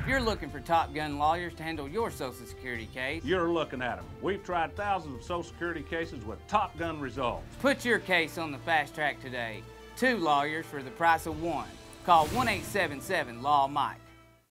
If you're looking for Top Gun lawyers to handle your Social Security case, you're looking at them. We've tried thousands of Social Security cases with Top Gun results. Put your case on the fast track today. 2 lawyers for the price of 1. Call 1-877-LAW-MIKE.